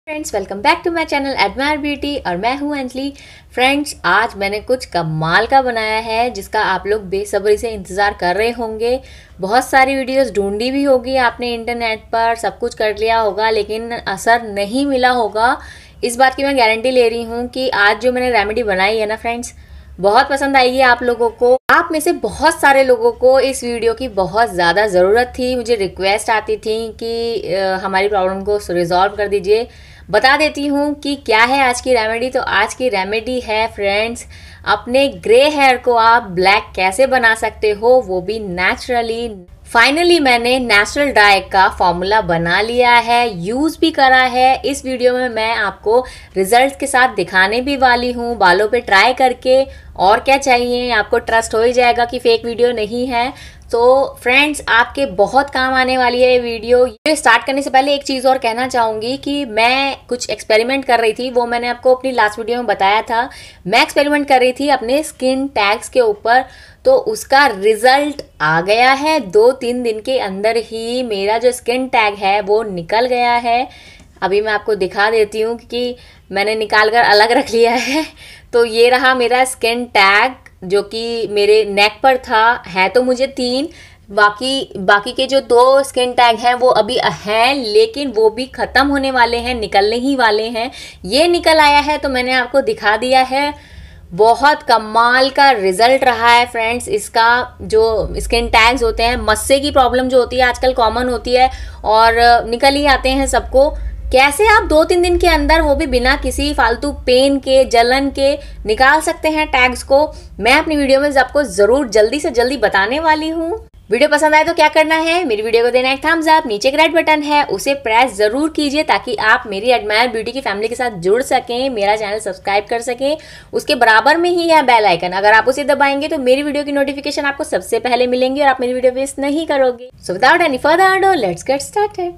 Friends, welcome back to my channel Admire Beauty और मैं हूं अंजलि। फ्रेंड्स, आज मैंने कुछ कमाल का बनाया है जिसका आप लोग बेसब्री से इंतज़ार कर रहे होंगे। बहुत सारी वीडियोस ढूंढी भी होगी आपने इंटरनेट पर, सब कुछ कर लिया होगा लेकिन असर नहीं मिला होगा। इस बात की मैं गारंटी ले रही हूँ कि आज जो मैंने रेमेडी बनाई है ना फ्रेंड्स, बहुत पसंद आएगी आप लोगों को। आप में से बहुत सारे लोगों को इस वीडियो की बहुत ज़्यादा ज़रूरत थी। मुझे रिक्वेस्ट आती थी कि हमारी प्रॉब्लम को रिजॉल्व कर दीजिए। बता देती हूँ कि क्या है आज की रेमेडी। तो आज की रेमेडी है फ्रेंड्स, अपने ग्रे हेयर को आप ब्लैक कैसे बना सकते हो, वो भी नेचुरली। फाइनली मैंने नेचुरल डाई का फॉर्मूला बना लिया है, यूज़ भी करा है। इस वीडियो में मैं आपको रिजल्ट के साथ दिखाने भी वाली हूँ, बालों पे ट्राई करके। और क्या चाहिए, आपको ट्रस्ट हो ही जाएगा कि फेक वीडियो नहीं है। तो फ्रेंड्स, आपके बहुत काम आने वाली है ये वीडियो। ये स्टार्ट करने से पहले एक चीज़ और कहना चाहूँगी कि मैं कुछ एक्सपेरिमेंट कर रही थी, वो मैंने आपको अपनी लास्ट वीडियो में बताया था। मैं एक्सपेरिमेंट कर रही थी अपने स्किन टैग्स के ऊपर, तो उसका रिजल्ट आ गया है। 2-3 दिन के अंदर ही मेरा जो स्किन टैग है वो निकल गया है। अभी मैं आपको दिखा देती हूँ क्योंकि मैंने निकाल कर अलग रख लिया है। तो ये रहा मेरा स्किन टैग जो कि मेरे नेक पर था। है तो मुझे 3, बाकी के जो 2 स्किन टैग हैं वो अभी हैं, लेकिन वो भी ख़त्म होने वाले हैं, निकलने ही वाले हैं। ये निकल आया है तो मैंने आपको दिखा दिया है। बहुत कमाल का रिजल्ट रहा है फ्रेंड्स। इसका जो स्किन टैग्स होते हैं, मस्से की प्रॉब्लम जो होती है आजकल कॉमन होती है और निकल ही आते हैं सबको। कैसे आप 2-3 दिन के अंदर, वो भी बिना किसी फालतू पेन के, जलन के, निकाल सकते हैं टैग्स को, मैं अपनी वीडियो में आपको जरूर जल्दी से जल्दी बताने वाली हूँ। वीडियो पसंद आए तो क्या करना है, मेरी वीडियो को देना एक थम्स अप। नीचे एक रेड बटन है, उसे प्रेस जरूर कीजिए ताकि आप मेरी एडमायर ब्यूटी की फैमिली के साथ जुड़ सकें, मेरा चैनल सब्सक्राइब कर सकें। उसके बराबर में ही है बेल आइकन, अगर आप उसे दबाएंगे तो मेरी वीडियो की नोटिफिकेशन आपको सबसे पहले मिलेंगी और आप मेरी वीडियो वेस्ट नहीं करोगे। So without any further ado, let's get started.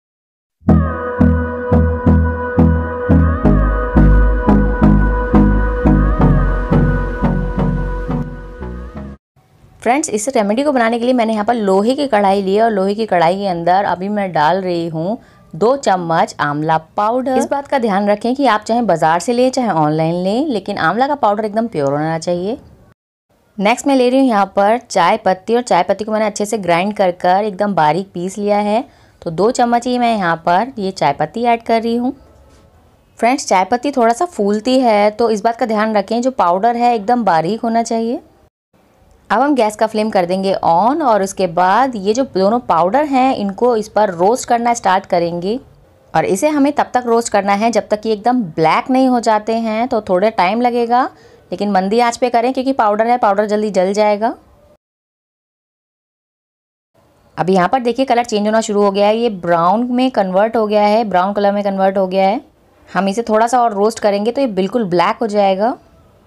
Friends, इस रेमेडी को बनाने के लिए मैंने यहाँ पर लोहे की कढ़ाई ली है और लोहे की कढ़ाई के अंदर अभी मैं डाल रही हूँ 2 चम्मच आंवला पाउडर। इस बात का ध्यान रखें कि आप चाहे बाजार से लें चाहे ऑनलाइन लें, लेकिन आंवला का पाउडर एकदम प्योर होना चाहिए। नेक्स्ट मैं ले रही हूँ यहाँ पर चाय पत्ती, और चाय पत्ती को मैंने अच्छे से ग्राइंड कर एकदम बारीक पीस लिया है। तो 2 चम्मच ही मैं यहाँ पर ये चाय पत्ती ऐड कर रही हूँ। फ्रेंड्स, चाय पत्ती थोड़ा सा फूलती है तो इस बात का ध्यान रखें, जो पाउडर है एकदम बारीक होना चाहिए। अब हम गैस का फ्लेम कर देंगे ऑन और उसके बाद ये जो दोनों पाउडर हैं इनको इस पर रोस्ट करना स्टार्ट करेंगे। और इसे हमें तब तक रोस्ट करना है जब तक कि एकदम ब्लैक नहीं हो जाते हैं। तो थोड़ा टाइम लगेगा, लेकिन मंदी आंच पे करें क्योंकि पाउडर है, पाउडर जल्दी जल जाएगा। अब यहाँ पर देखिए कलर चेंज होना शुरू हो गया है, ये ब्राउन में कन्वर्ट हो गया है, ब्राउन कलर में कन्वर्ट हो गया है। हम इसे थोड़ा सा और रोस्ट करेंगे तो ये बिल्कुल ब्लैक हो जाएगा।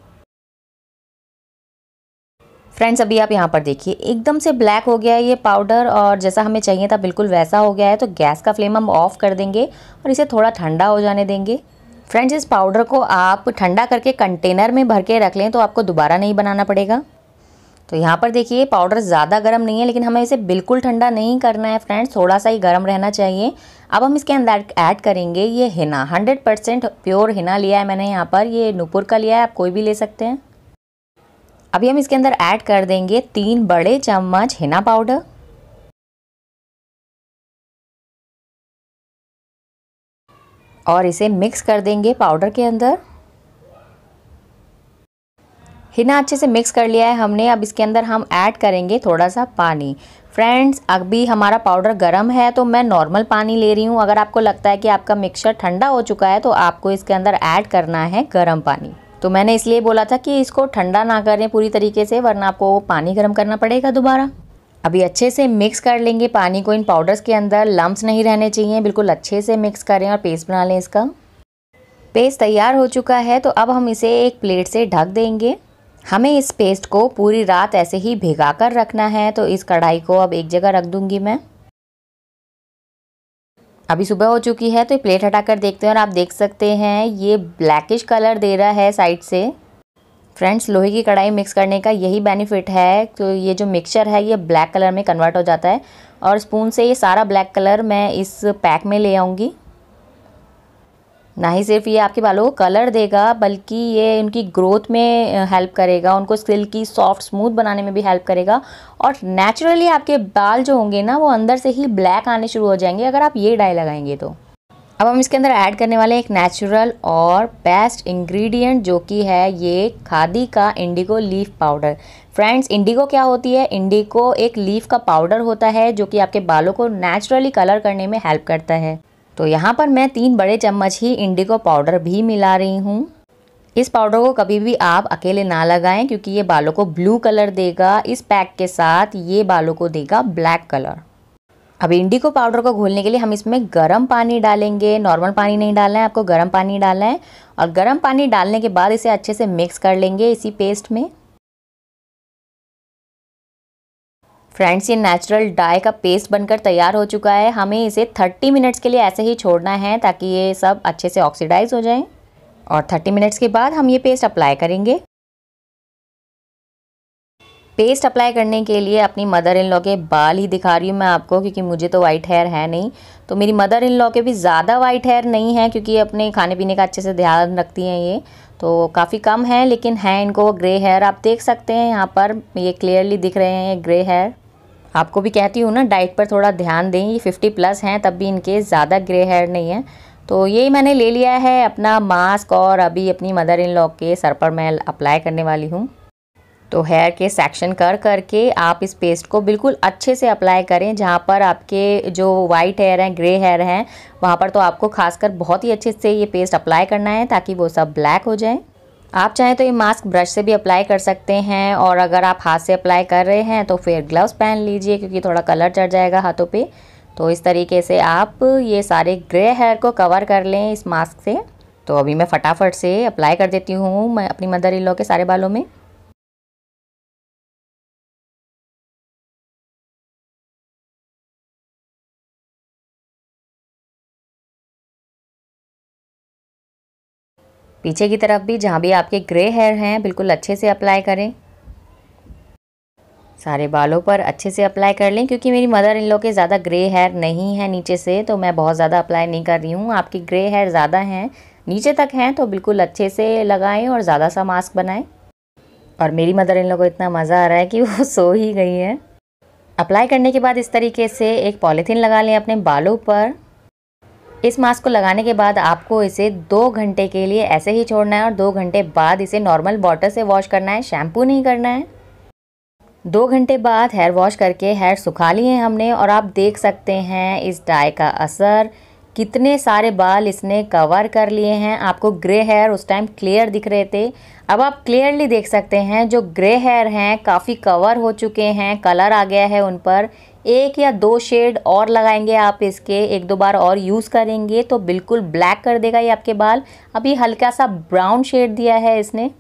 फ्रेंड्स, अभी आप यहाँ पर देखिए एकदम से ब्लैक हो गया है ये पाउडर, और जैसा हमें चाहिए था बिल्कुल वैसा हो गया है। तो गैस का फ्लेम हम ऑफ कर देंगे और इसे थोड़ा ठंडा हो जाने देंगे। फ्रेंड्स, इस पाउडर को आप ठंडा करके कंटेनर में भर के रख लें तो आपको दोबारा नहीं बनाना पड़ेगा। तो यहाँ पर देखिए पाउडर ज़्यादा गर्म नहीं है, लेकिन हमें इसे बिल्कुल ठंडा नहीं करना है फ्रेंड्स, थोड़ा सा ही गर्म रहना चाहिए। अब हम इसके अंदर ऐड करेंगे ये हिना। 100% प्योर हिना लिया है मैंने यहाँ पर, ये नूपुर का लिया है, आप कोई भी ले सकते हैं। अभी हम इसके अंदर ऐड कर देंगे 3 बड़े चम्मच हिना पाउडर। और इसे मिक्स कर देंगे पाउडर के अंदर। हिना अच्छे से मिक्स कर लिया है हमने। अब इसके अंदर हम ऐड करेंगे थोड़ा सा पानी। फ्रेंड्स, अभी हमारा पाउडर गर्म है तो मैं नॉर्मल पानी ले रही हूँ। अगर आपको लगता है कि आपका मिक्सचर ठंडा हो चुका है तो आपको इसके अंदर ऐड करना है गर्म पानी। तो मैंने इसलिए बोला था कि इसको ठंडा ना करें पूरी तरीके से, वरना आपको पानी गर्म करना पड़ेगा दोबारा। अभी अच्छे से मिक्स कर लेंगे पानी को इन पाउडर्स के अंदर, लम्प्स नहीं रहने चाहिए, बिल्कुल अच्छे से मिक्स करें और पेस्ट बना लें। इसका पेस्ट तैयार हो चुका है तो अब हम इसे एक प्लेट से ढक देंगे। हमें इस पेस्ट को पूरी रात ऐसे ही भिगा कर रखना है। तो इस कढ़ाई को अब एक जगह रख दूंगी मैं। अभी सुबह हो चुकी है तो ये प्लेट हटाकर देखते हैं और आप देख सकते हैं ये ब्लैकिश कलर दे रहा है साइड से। फ्रेंड्स, लोहे की कढ़ाई मिक्स करने का यही बेनिफिट है। तो ये जो मिक्सचर है ये ब्लैक कलर में कन्वर्ट हो जाता है और स्पून से ये सारा ब्लैक कलर मैं इस पैक में ले आऊँगी। ना ही सिर्फ ये आपके बालों को कलर देगा बल्कि ये उनकी ग्रोथ में हेल्प करेगा, उनको सिल्की सॉफ्ट स्मूथ बनाने में भी हेल्प करेगा। और नेचुरली आपके बाल जो होंगे ना वो अंदर से ही ब्लैक आने शुरू हो जाएंगे अगर आप ये डाई लगाएंगे तो। अब हम इसके अंदर ऐड करने वाले हैं एक नेचुरल और बेस्ट इंग्रेडिएंट जो कि है ये खादी का indigo leaf powder. Friends, indigo क्या होती है? इंडिगो एक लीफ का पाउडर होता है जो कि आपके बालों को नेचुरली कलर करने में हेल्प करता है। तो यहाँ पर मैं 3 बड़े चम्मच ही इंडिगो पाउडर भी मिला रही हूँ। इस पाउडर को कभी भी आप अकेले ना लगाएं क्योंकि ये बालों को ब्लू कलर देगा। इस पैक के साथ ये बालों को देगा ब्लैक कलर। अब इंडिगो पाउडर को घोलने के लिए हम इसमें गर्म पानी डालेंगे। नॉर्मल पानी नहीं डालना है, आपको गर्म पानी डालना है। और गर्म पानी डालने के बाद इसे अच्छे से मिक्स कर लेंगे इसी पेस्ट में। फ्रेंड्स, ये नेचुरल डाई का पेस्ट बनकर तैयार हो चुका है। हमें इसे 30 मिनट्स के लिए ऐसे ही छोड़ना है ताकि ये सब अच्छे से ऑक्सीडाइज हो जाए। और 30 मिनट्स के बाद हम ये पेस्ट अप्लाई करेंगे। पेस्ट अप्लाई करने के लिए अपनी मदर इन लॉ के बाल ही दिखा रही हूँ मैं आपको, क्योंकि मुझे तो वाइट हेयर है नहीं। तो मेरी मदर इन लॉ के भी ज़्यादा वाइट हेयर नहीं है क्योंकि अपने खाने पीने का अच्छे से ध्यान रखती हैं। ये तो काफ़ी कम है लेकिन हैं इनको ग्रे हेयर। आप देख सकते हैं यहाँ पर ये क्लियरली दिख रहे हैं ये ग्रे हेयर। आपको भी कहती हूँ ना, डाइट पर थोड़ा ध्यान दें। ये 50+ हैं तब भी इनके ज़्यादा ग्रे हेयर नहीं है। तो ये मैंने ले लिया है अपना मास्क और अभी अपनी मदर इन लॉ के सर पर मैं अप्लाई करने वाली हूँ। तो हेयर के सेक्शन कर करके आप इस पेस्ट को बिल्कुल अच्छे से अप्लाई करें। जहाँ पर आपके जो वाइट हेयर हैं, ग्रे हेयर हैं, वहाँ पर तो आपको खासकर बहुत ही अच्छे से ये पेस्ट अप्लाई करना है ताकि वो सब ब्लैक हो जाए। आप चाहें तो ये मास्क ब्रश से भी अप्लाई कर सकते हैं और अगर आप हाथ से अप्लाई कर रहे हैं तो फिर ग्लव्स पहन लीजिए क्योंकि थोड़ा कलर चढ़ जाएगा हाथों पे। तो इस तरीके से आप ये सारे ग्रे हेयर को कवर कर लें इस मास्क से। तो अभी मैं फटाफट से अप्लाई कर देती हूँ मैं अपनी मदर इन लॉ के सारे बालों में। पीछे की तरफ भी जहाँ भी आपके ग्रे हेयर हैं बिल्कुल अच्छे से अप्लाई करें। सारे बालों पर अच्छे से अप्लाई कर लें क्योंकि मेरी मदर इन लॉ के ज़्यादा ग्रे हेयर नहीं है नीचे से, तो मैं बहुत ज़्यादा अप्लाई नहीं कर रही हूँ। आपकी ग्रे हेयर ज़्यादा हैं, नीचे तक हैं, तो बिल्कुल अच्छे से लगाएं और ज़्यादा सा मास्क बनाएं। और मेरी मदर इन लॉ को इतना मज़ा आ रहा है कि वो सो ही गई है। अप्लाई करने के बाद इस तरीके से एक पॉलीथीन लगा लें अपने बालों पर। इस मास्क को लगाने के बाद आपको इसे 2 घंटे के लिए ऐसे ही छोड़ना है और 2 घंटे बाद इसे नॉर्मल वाटर से वॉश करना है, शैम्पू नहीं करना है। 2 घंटे बाद हेयर वॉश करके हेयर सुखा लिए हैं हमने और आप देख सकते हैं इस डाई का असर। कितने सारे बाल इसने कवर कर लिए हैं। आपको ग्रे हेयर उस टाइम क्लियर दिख रहे थे, अब आप क्लियरली देख सकते हैं जो ग्रे हेयर हैं काफ़ी कवर हो चुके हैं, कलर आ गया है उन पर। 1 या 2 शेड और लगाएंगे आप इसके, 1-2 बार और यूज़ करेंगे तो बिल्कुल ब्लैक कर देगा ये आपके बाल। अभी हल्का सा ब्राउन शेड दिया है इसने।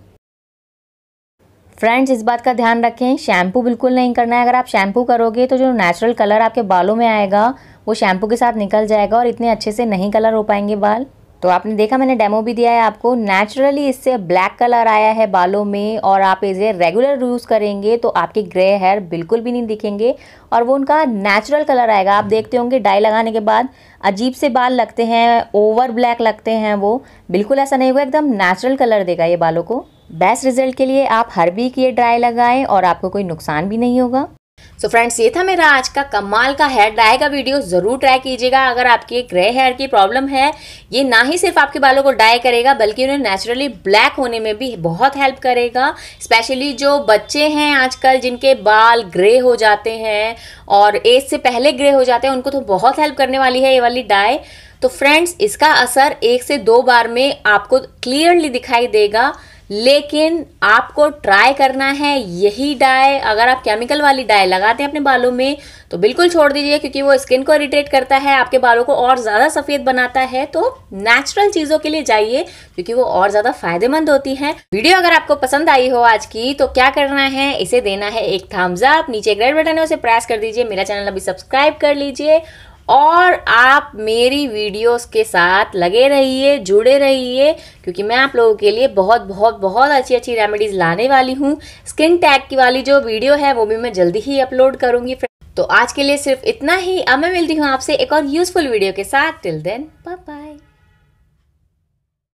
फ्रेंड्स, इस बात का ध्यान रखें, शैम्पू बिल्कुल नहीं करना है। अगर आप शैम्पू करोगे तो जो नेचुरल कलर आपके बालों में आएगा वो शैम्पू के साथ निकल जाएगा और इतने अच्छे से नहीं कलर हो पाएंगे बाल। तो आपने देखा, मैंने डेमो भी दिया है आपको, नेचुरली इससे ब्लैक कलर आया है बालों में। और आप इसे रेगुलर यूज़ करेंगे तो आपके ग्रे हेयर बिल्कुल भी नहीं दिखेंगे और वो उनका नेचुरल कलर आएगा। आप देखते होंगे डाई लगाने के बाद अजीब से बाल लगते हैं, ओवर ब्लैक लगते हैं, वो बिल्कुल ऐसा नहीं होगा, एकदम नेचुरल कलर देगा ये बालों को। बेस्ट रिजल्ट के लिए आप हर वीक ये ड्राई लगाएं और आपको कोई नुकसान भी नहीं होगा। सो फ्रेंड्स, ये था मेरा आज का कमाल का हेयर ड्राई का वीडियो। ज़रूर ट्राई कीजिएगा। अगर आपकी ग्रे हेयर की प्रॉब्लम है, ये ना ही सिर्फ आपके बालों को ड्राई करेगा बल्कि उन्हें नेचुरली ब्लैक होने में भी बहुत हेल्प करेगा। स्पेशली जो बच्चे हैं आजकल जिनके बाल ग्रे हो जाते हैं और एज से पहले ग्रे हो जाते हैं, उनको तो बहुत हेल्प करने वाली है ये वाली डाई। तो फ्रेंड्स, इसका असर 1 से 2 बार में आपको क्लियरली दिखाई देगा, लेकिन आपको ट्राई करना है यही डाई। अगर आप केमिकल वाली डाई लगाते हैं अपने बालों में तो बिल्कुल छोड़ दीजिए क्योंकि वो स्किन को इरिटेट करता है, आपके बालों को और ज़्यादा सफ़ेद बनाता है। तो नेचुरल चीज़ों के लिए जाइए क्योंकि वो और ज़्यादा फायदेमंद होती हैं। वीडियो अगर आपको पसंद आई हो आज की तो क्या करना है, इसे देना है एक थम्स अप। नीचे एक रेड बटन है, उसे प्रेस कर दीजिए। मेरा चैनल अभी सब्सक्राइब कर लीजिए और आप मेरी वीडियोस के साथ लगे रहिए, जुड़े रहिए, क्योंकि मैं आप लोगों के लिए बहुत बहुत बहुत अच्छी अच्छी रेमेडीज लाने वाली हूँ। स्किन टैग की वाली जो वीडियो है वो भी मैं जल्दी ही अपलोड करूँगी। तो आज के लिए सिर्फ इतना ही। अब मैं मिलती हूँ आपसे एक और यूजफुल वीडियो के साथ। Till then, bye bye.